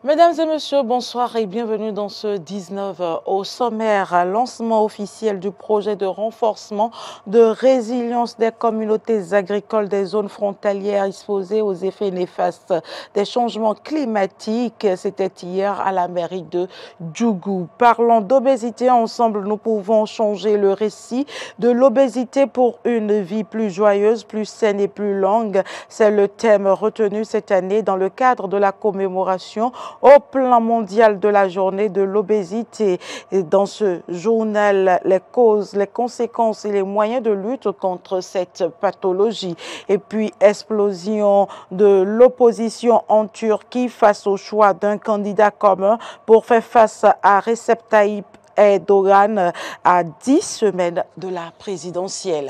Mesdames et messieurs, bonsoir et bienvenue dans ce 19 au sommaire. Lancement officiel du projet de renforcement de résilience des communautés agricoles des zones frontalières exposées aux effets néfastes des changements climatiques. C'était hier à la mairie de Djougou. Parlons d'obésité. Ensemble, nous pouvons changer le récit de l'obésité pour une vie plus joyeuse, plus saine et plus longue. C'est le thème retenu cette année dans le cadre de la commémoration au plan mondial de la journée de l'obésité. Dans ce journal, les causes, les conséquences et les moyens de lutte contre cette pathologie. Et puis, explosion de l'opposition en Turquie face au choix d'un candidat commun pour faire face à Recep Tayyip Erdogan à 10 semaines de la présidentielle.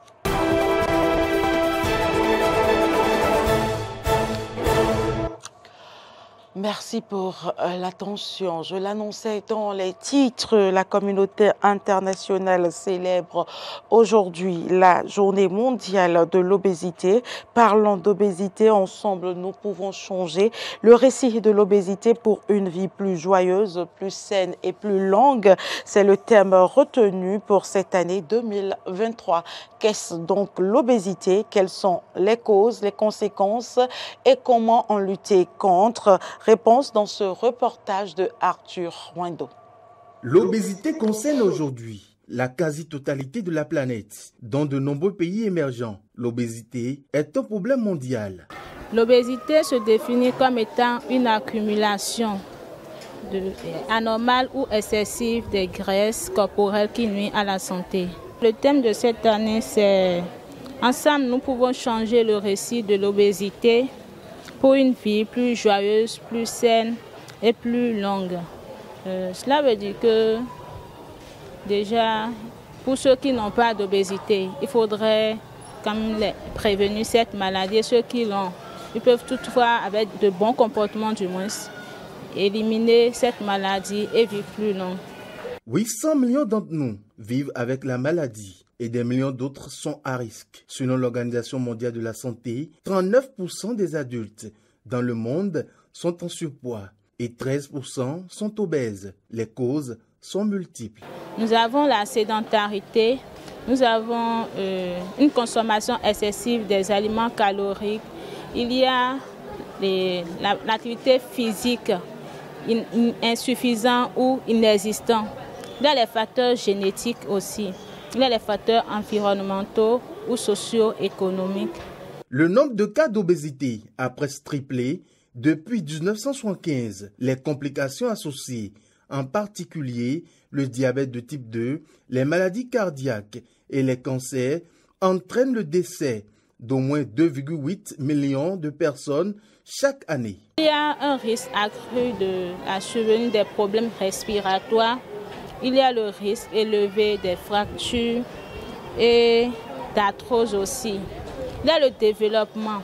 Merci pour l'attention. Je l'annonçais dans les titres, la communauté internationale célèbre aujourd'hui la journée mondiale de l'obésité. Parlons d'obésité, ensemble nous pouvons changer le récit de l'obésité pour une vie plus joyeuse, plus saine et plus longue. C'est le thème retenu pour cette année 2023. Qu'est-ce donc l'obésité? Quelles sont les causes, les conséquences et comment en lutter contre? Réponse dans ce reportage de Arthur Wendo. L'obésité concerne aujourd'hui la quasi-totalité de la planète. Dans de nombreux pays émergents, l'obésité est un problème mondial. L'obésité se définit comme étant une accumulation anormale ou excessive des graisses corporelles qui nuit à la santé. Le thème de cette année, c'est « Ensemble, nous pouvons changer le récit de l'obésité pour une vie plus joyeuse, plus saine et plus longue ». Cela veut dire que déjà, pour ceux qui n'ont pas d'obésité, il faudrait quand même prévenir cette maladie. Et ceux qui l'ont, ils peuvent toutefois, avec de bons comportements du moins, éliminer cette maladie et vivre plus long. 800 millions d'entre nous vivent avec la maladie et des millions d'autres sont à risque. Selon l'Organisation mondiale de la santé, 39% des adultes dans le monde sont en surpoids et 13% sont obèses. Les causes sont multiples. Nous avons la sédentarité, nous avons une consommation excessive des aliments caloriques. Il y a l'activité physique insuffisante ou inexistante. Il y a les facteurs génétiques aussi. Il y a les facteurs environnementaux ou socio-économiques. Le nombre de cas d'obésité a presque triplé depuis 1975. Les complications associées, en particulier le diabète de type 2, les maladies cardiaques et les cancers, entraînent le décès d'au moins 2,8 millions de personnes chaque année. Il y a un risque accru de la survenue des problèmes respiratoires. Il y a le risque élevé des fractures et d'arthrose aussi. Il y a le développement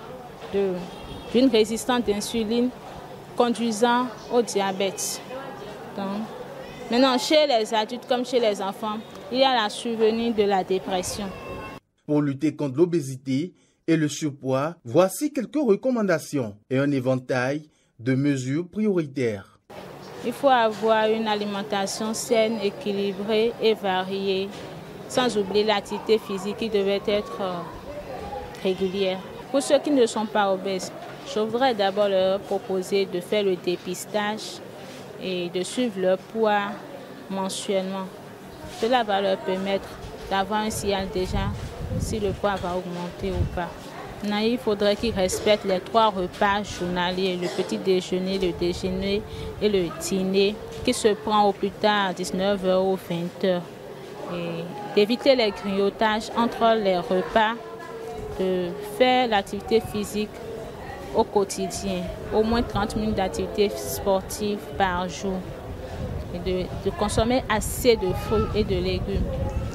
d'une résistance d'insuline conduisant au diabète. Donc, maintenant, chez les adultes comme chez les enfants, il y a la survenue de la dépression. Pour lutter contre l'obésité et le surpoids, voici quelques recommandations et un éventail de mesures prioritaires. Il faut avoir une alimentation saine, équilibrée et variée, sans oublier l'activité physique qui devait être régulière. Pour ceux qui ne sont pas obèses, je voudrais d'abord leur proposer de faire le dépistage et de suivre leur poids mensuellement. Cela va leur permettre d'avoir un signal déjà si le poids va augmenter ou pas. Il faudrait qu'ils respectent les 3 repas journaliers, le petit déjeuner, le déjeuner et le dîner, qui se prend au plus tard à 19h ou 20h. Et d'éviter les grignotages entre les repas, de faire l'activité physique au quotidien, au moins 30 minutes d'activité sportive par jour, et de consommer assez de fruits et de légumes,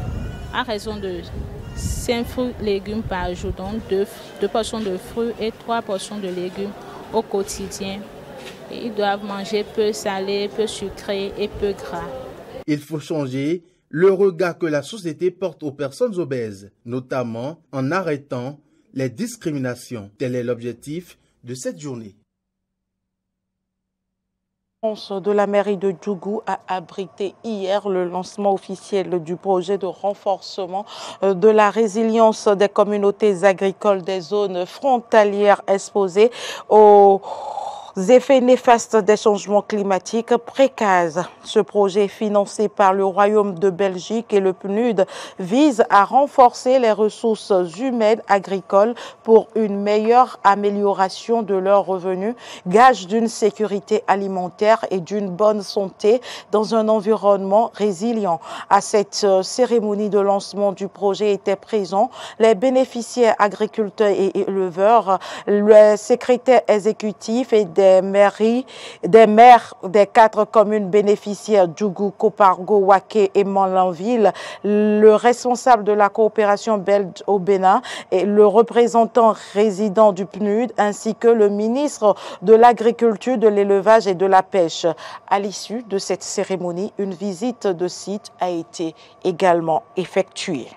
à raison de 5 fruits et légumes par jour, donc 2 portions de fruits et 3 portions de légumes au quotidien. Et ils doivent manger peu salé, peu sucré et peu gras. Il faut changer le regard que la société porte aux personnes obèses, notamment en arrêtant les discriminations. Tel est l'objectif de cette journée. De la mairie de Djougou a abrité hier le lancement officiel du projet de renforcement de la résilience des communautés agricoles des zones frontalières exposées aux effets néfastes des changements climatiques précases. Ce projet financé par le Royaume de Belgique et le PNUD vise à renforcer les ressources humaines agricoles pour une meilleure amélioration de leurs revenus, gage d'une sécurité alimentaire et d'une bonne santé dans un environnement résilient. À cette cérémonie de lancement du projet étaient présents les bénéficiaires agriculteurs et éleveurs, le secrétaire exécutif et des maires des 4 communes bénéficiaires Djougou, Kopargo, Waké et Malanville, le responsable de la coopération belge au Bénin et le représentant résident du PNUD ainsi que le ministre de l'Agriculture, de l'Élevage et de la Pêche. À l'issue de cette cérémonie, une visite de site a été également effectuée.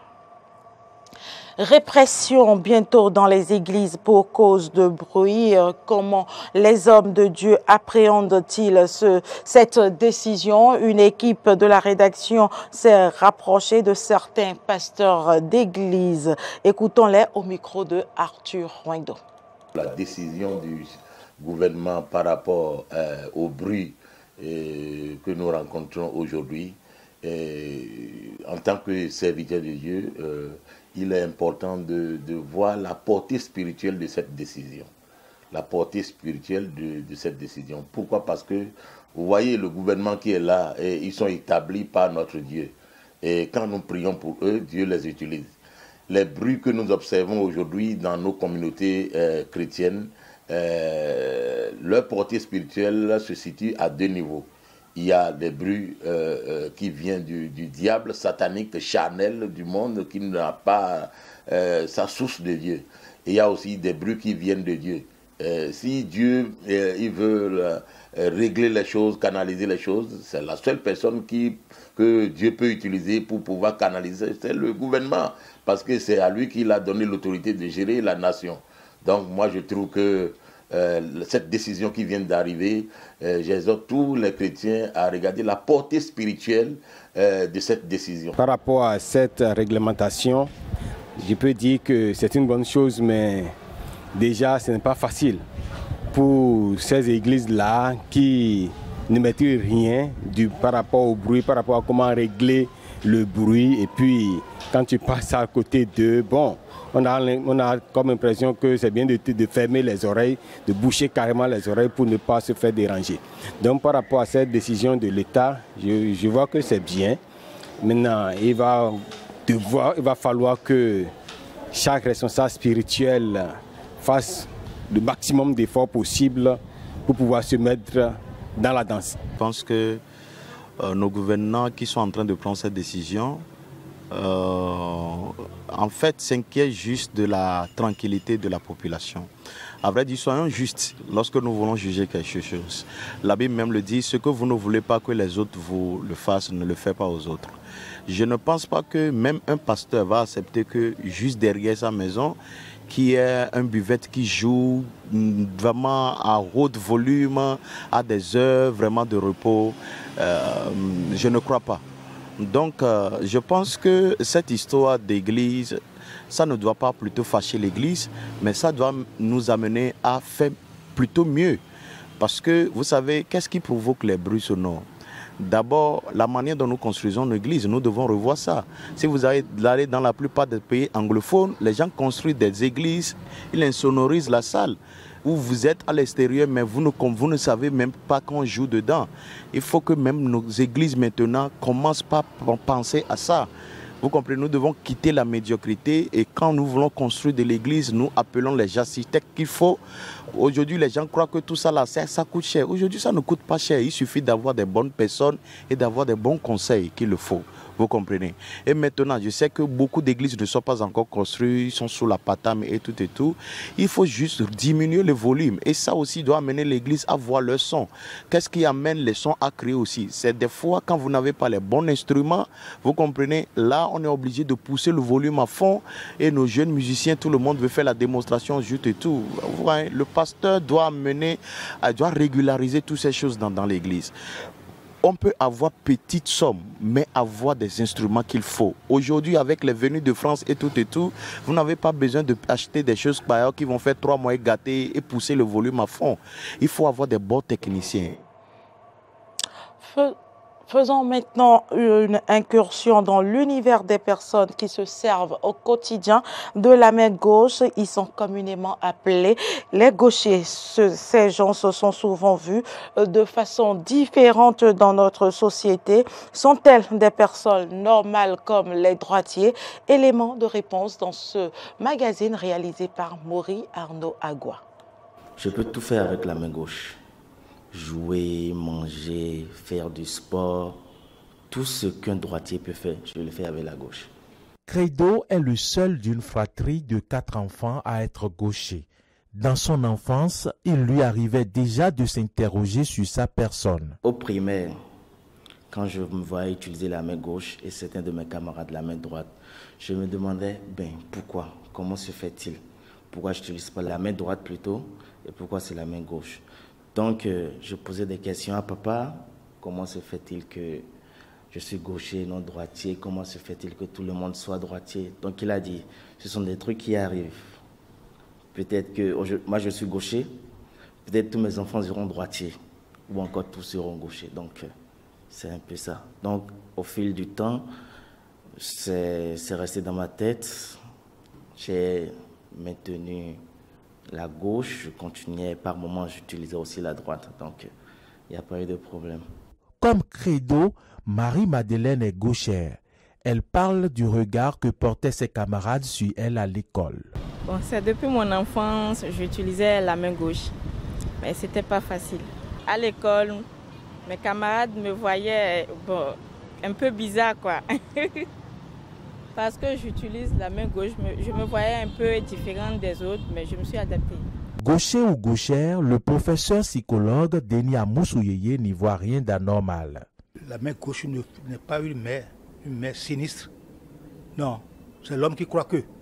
Répression bientôt dans les églises pour cause de bruit. Comment les hommes de Dieu appréhendent-ils cette décision? Une équipe de la rédaction s'est rapprochée de certains pasteurs d'église. Écoutons-les au micro de Arthur Roindo. La décision du gouvernement par rapport au bruit que nous rencontrons aujourd'hui, en tant que serviteur de Dieu, il est important de voir la portée spirituelle de cette décision. La portée spirituelle de cette décision. Pourquoi? Parce que, vous voyez, le gouvernement qui est là, ils sont établis par notre Dieu. Et quand nous prions pour eux, Dieu les utilise. Les bruits que nous observons aujourd'hui dans nos communautés chrétiennes, leur portée spirituelle se situe à 2 niveaux. Il y a des bruits qui viennent du diable satanique, charnel du monde, qui n'a pas sa source de Dieu. Et il y a aussi des bruits qui viennent de Dieu. Si Dieu il veut régler les choses, canaliser les choses, c'est la seule personne que Dieu peut utiliser pour pouvoir canaliser, c'est le gouvernement. Parce que c'est à lui qu'il a donné l'autorité de gérer la nation. Donc moi je trouve que cette décision qui vient d'arriver, j'exhorte tous les chrétiens à regarder la portée spirituelle de cette décision. Par rapport à cette réglementation, je peux dire que c'est une bonne chose, mais déjà ce n'est pas facile pour ces églises-là qui ne maîtrisent rien par rapport au bruit, par rapport à comment régler le bruit. Et puis quand tu passes à côté d'eux, bon, on a comme impression que c'est bien de fermer les oreilles, de boucher carrément les oreilles pour ne pas se faire déranger. Donc par rapport à cette décision de l'État, je vois que c'est bien. Maintenant, il va falloir que chaque responsable spirituel fasse le maximum d'efforts possibles pour pouvoir se mettre dans la danse. Je pense que nos gouvernants qui sont en train de prendre cette décision, en fait, s'inquiètent juste de la tranquillité de la population. À vrai dire, soyons justes lorsque nous voulons juger quelque chose. La Bible même le dit, ce que vous ne voulez pas que les autres vous le fassent, ne le faites pas aux autres. Je ne pense pas que même un pasteur va accepter que juste derrière sa maison, qui est un buvette qui joue vraiment à haut volume, à des heures vraiment de repos. Je ne crois pas. Donc, je pense que cette histoire d'église, ça ne doit pas plutôt fâcher l'église, mais ça doit nous amener à faire plutôt mieux. Parce que, vous savez, qu'est-ce qui provoque les bruits sonores? D'abord, la manière dont nous construisons l'église, nous devons revoir ça. Si vous allez dans la plupart des pays anglophones, les gens construisent des églises, ils insonorisent la salle. Où vous êtes à l'extérieur, mais vous ne savez même pas qu'on joue dedans. Il faut que même nos églises maintenant commencent par penser à ça. Vous comprenez, nous devons quitter la médiocrité et quand nous voulons construire de l'église, nous appelons les architectes qu'il faut. Aujourd'hui, les gens croient que tout ça, là, ça coûte cher. Aujourd'hui, ça ne coûte pas cher. Il suffit d'avoir des bonnes personnes et d'avoir des bons conseils qu'il le faut. Vous comprenez? Et maintenant, je sais que beaucoup d'églises ne sont pas encore construites, ils sont sous la patame et tout et tout. Il faut juste diminuer le volume. Et ça aussi doit amener l'église à voir le son. Qu'est-ce qui amène les sons à créer aussi? C'est des fois quand vous n'avez pas les bons instruments, vous comprenez, là on est obligé de pousser le volume à fond et nos jeunes musiciens, tout le monde veut faire la démonstration juste et tout. Vous voyez, le pasteur doit régulariser toutes ces choses dans l'église. On peut avoir petite somme, mais avoir des instruments qu'il faut. Aujourd'hui, avec les venus de France et tout, vous n'avez pas besoin d'acheter des choses qui vont faire 3 mois gâter et pousser le volume à fond. Il faut avoir des bons techniciens. Faisons maintenant une incursion dans l'univers des personnes qui se servent au quotidien de la main gauche. Ils sont communément appelés les gauchers. Ces gens se sont souvent vus de façon différente dans notre société. Sont-elles des personnes normales comme les droitiers? Élément de réponse dans ce magazine réalisé par Maury Arnaud Agua. Je peux tout faire avec la main gauche. Jouer, manger, faire du sport, tout ce qu'un droitier peut faire, je le fais avec la gauche. Credo est le seul d'une fratrie de 4 enfants à être gaucher. Dans son enfance, il lui arrivait déjà de s'interroger sur sa personne. Au primaire, quand je me voyais utiliser la main gauche et certains de mes camarades la main droite, je me demandais, pourquoi? Comment se fait-il? Pourquoi je n'utilise pas la main droite plutôt et pourquoi c'est la main gauche? Donc, je posais des questions à papa. Comment se fait-il que je suis gaucher, non droitier? Comment se fait-il que tout le monde soit droitier? Donc, il a dit, ce sont des trucs qui arrivent. Peut-être que moi, je suis gaucher. Peut-être tous mes enfants seront droitiers. Ou encore tous seront gauchers. Donc, c'est un peu ça. Donc, au fil du temps, c'est resté dans ma tête. J'ai maintenu la gauche, je continuais, par moments j'utilisais aussi la droite, donc il n'y a pas eu de problème. Comme Credo, Marie-Madeleine est gauchère. Elle parle du regard que portaient ses camarades sur elle à l'école. Bon, c'est depuis mon enfance, j'utilisais la main gauche, mais c'était pas facile. À l'école, mes camarades me voyaient un peu bizarre, quoi. Parce que j'utilise la main gauche, je me voyais un peu différente des autres, mais je me suis adaptée. Gaucher ou gauchère, le professeur psychologue Denis Amoussouyeye n'y voit rien d'anormal. La main gauche n'est pas une main sinistre. Non, c'est l'homme qui croit que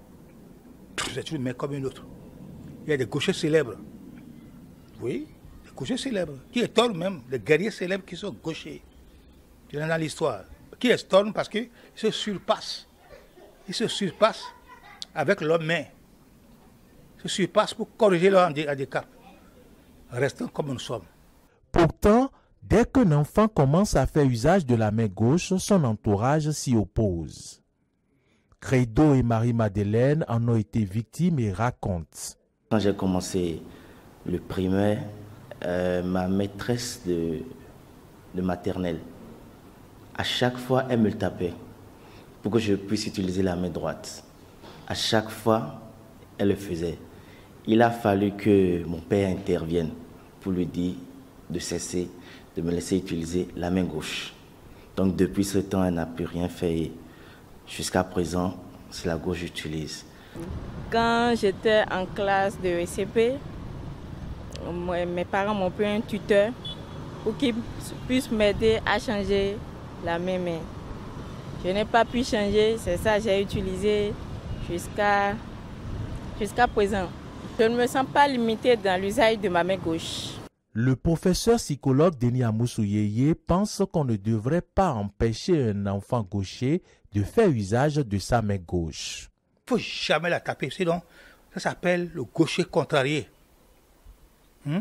c'est une main comme une autre. Il y a des gauchers célèbres. Oui, des gauchers célèbres. Qui étonnent même, des guerriers célèbres qui sont gauchers. Il y en a dans l'histoire. Qui étonnent parce qu'ils se surpassent. Ils se surpassent avec leurs mains. Ils se surpassent pour corriger leur handicap. Restons comme nous sommes. Pourtant, dès qu'un enfant commence à faire usage de la main gauche, son entourage s'y oppose. Credo et Marie-Madeleine en ont été victimes et racontent. Quand j'ai commencé le primaire, ma maîtresse de maternelle, à chaque fois, elle me le tapait pour que je puisse utiliser la main droite. À chaque fois, elle le faisait. Il a fallu que mon père intervienne pour lui dire de cesser de me laisser utiliser la main gauche. Donc depuis ce temps, elle n'a plus rien fait. Jusqu'à présent, c'est la gauche que j'utilise. Quand j'étais en classe de ECP, mes parents m'ont pris un tuteur pour qu'il puisse m'aider à changer la même main. Je n'ai pas pu changer, c'est ça que j'ai utilisé jusqu'à présent. Je ne me sens pas limitée dans l'usage de ma main gauche. Le professeur psychologue Denis Amoussouyeye pense qu'on ne devrait pas empêcher un enfant gaucher de faire usage de sa main gauche. Il ne faut jamais la taper, sinon ça s'appelle le gaucher contrarié. On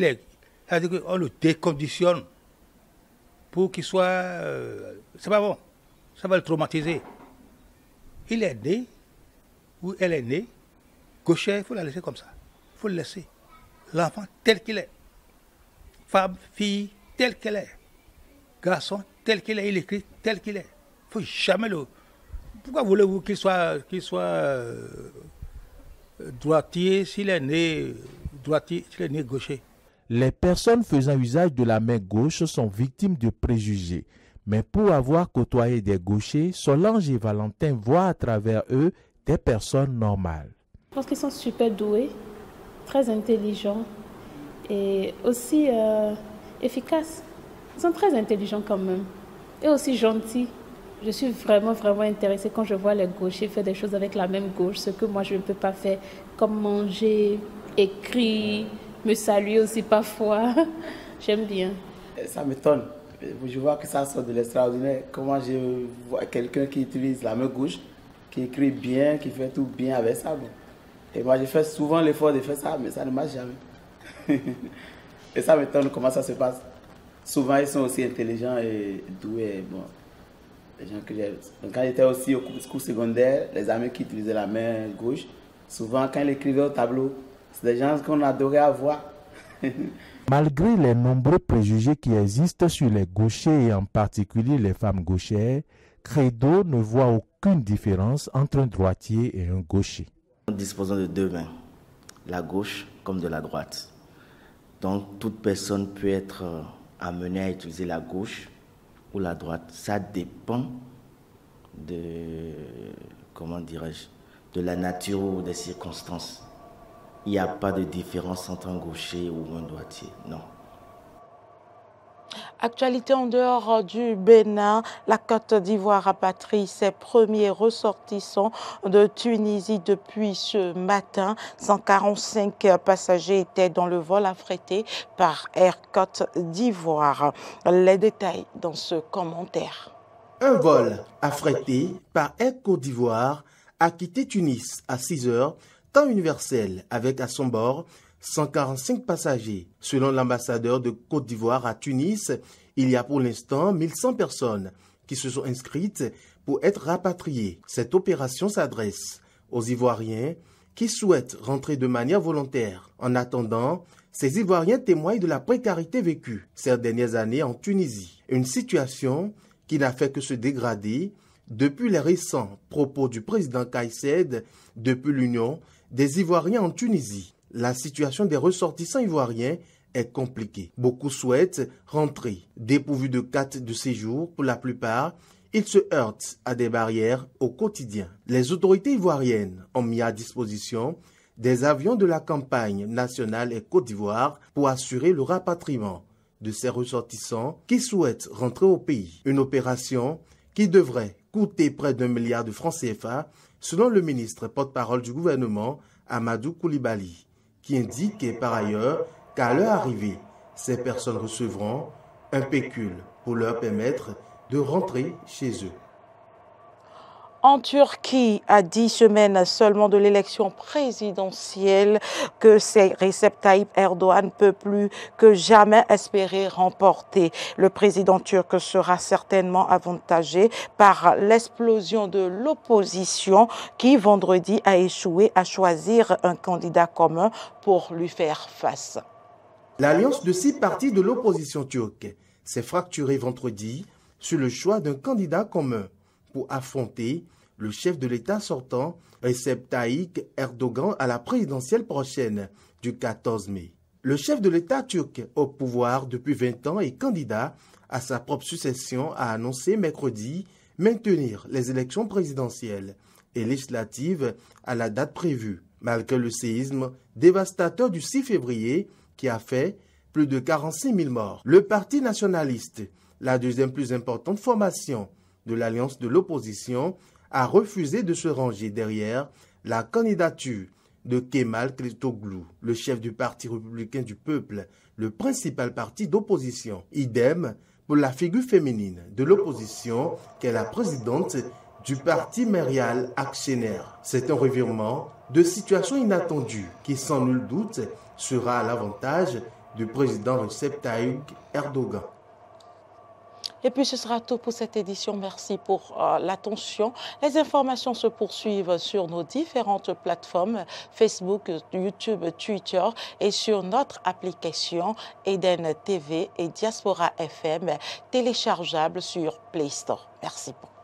le déconditionne pour qu'il soit... c'est pas bon, ça va le traumatiser. Il est né, ou elle est née, gaucher, il faut la laisser comme ça. Il faut le laisser. L'enfant tel qu'il est. Femme, fille, tel qu'elle est. Garçon, tel qu'il est, il écrit tel qu'il est. Il ne faut jamais le... Pourquoi voulez-vous qu'il soit droitier s'il est né droitier, s'il est né gaucher? Les personnes faisant usage de la main gauche sont victimes de préjugés. Mais pour avoir côtoyé des gauchers, Solange et Valentin voient à travers eux des personnes normales. Je pense qu'ils sont super doués, très intelligents et aussi efficaces. Ils sont très intelligents quand même et aussi gentils. Je suis vraiment intéressée quand je vois les gauchers faire des choses avec la même gauche, ce que moi je ne peux pas faire, comme manger, écrire, me saluer aussi parfois. J'aime bien. Ça m'étonne. Je vois que ça sort de l'extraordinaire. Comment je vois quelqu'un qui utilise la main gauche, qui écrit bien, qui fait tout bien avec ça. Bon. Et moi, je fais souvent l'effort de faire ça, mais ça ne marche jamais. Et ça m'étonne comment ça se passe. Souvent, ils sont aussi intelligents et doués. Bon, les gens que j'ai... Donc, quand j'étais aussi au cours secondaire, les amis qui utilisaient la main gauche, souvent, quand ils écrivaient au tableau, c'est des gens qu'on adorait avoir. Malgré les nombreux préjugés qui existent sur les gauchers et en particulier les femmes gauchères, Credo ne voit aucune différence entre un droitier et un gaucher. Nous disposons de deux mains, la gauche comme de la droite. Donc toute personne peut être amenée à utiliser la gauche ou la droite. Ça dépend de, comment dirais-je, de la nature ou des circonstances. Il n'y a pas de différence entre un gaucher ou un droitier, non. Actualité en dehors du Bénin, la Côte d'Ivoire rapatrie ses premiers ressortissants de Tunisie depuis ce matin. 145 passagers étaient dans le vol affrété par Air Côte d'Ivoire. Les détails dans ce commentaire. Un vol affrété par Air Côte d'Ivoire a quitté Tunis à 6 heures, temps universel, avec à son bord 145 passagers. Selon l'ambassadeur de Côte d'Ivoire à Tunis, il y a pour l'instant 1100 personnes qui se sont inscrites pour être rapatriées. Cette opération s'adresse aux Ivoiriens qui souhaitent rentrer de manière volontaire. En attendant, ces Ivoiriens témoignent de la précarité vécue ces dernières années en Tunisie. Une situation qui n'a fait que se dégrader depuis les récents propos du président Kais Saied depuis l'Union des Ivoiriens en Tunisie. La situation des ressortissants ivoiriens est compliquée. Beaucoup souhaitent rentrer. Dépourvus de carte de séjour pour la plupart, ils se heurtent à des barrières au quotidien. Les autorités ivoiriennes ont mis à disposition des avions de la campagne nationale et Côte d'Ivoire pour assurer le rapatriement de ces ressortissants qui souhaitent rentrer au pays. Une opération qui devrait coûter près d'1 milliard de francs CFA, selon le ministre porte-parole du gouvernement, Amadou Koulibaly, qui indique par ailleurs qu'à leur arrivée, ces personnes recevront un pécule pour leur permettre de rentrer chez eux. En Turquie, à 10 semaines seulement de l'élection présidentielle que Recep Tayyip Erdogan peut plus que jamais espérer remporter. Le président turc sera certainement avantagé par l'explosion de l'opposition qui, vendredi, a échoué à choisir un candidat commun pour lui faire face. L'alliance de 6 partis de l'opposition turque s'est fracturée vendredi sur le choix d'un candidat commun pour affronter le chef de l'État sortant, Recep Tayyip Erdogan, à la présidentielle prochaine du 14 mai. Le chef de l'État turc au pouvoir depuis 20 ans et candidat à sa propre succession a annoncé mercredi maintenir les élections présidentielles et législatives à la date prévue, malgré le séisme dévastateur du 6 février qui a fait plus de 46 000 morts. Le Parti nationaliste, la deuxième plus importante formation de l'alliance de l'opposition, a refusé de se ranger derrière la candidature de Kemal Kılıçdaroğlu, le chef du Parti républicain du peuple, le principal parti d'opposition. Idem pour la figure féminine de l'opposition qu'est la présidente du parti Meral Akşener. C'est un revirement de situation inattendue qui, sans nul doute, sera à l'avantage du président Recep Tayyip Erdogan. Et puis ce sera tout pour cette édition. Merci pour l'attention. Les informations se poursuivent sur nos différentes plateformes, Facebook, YouTube, Twitter et sur notre application Eden TV et Diaspora FM téléchargeable sur Play Store. Merci beaucoup.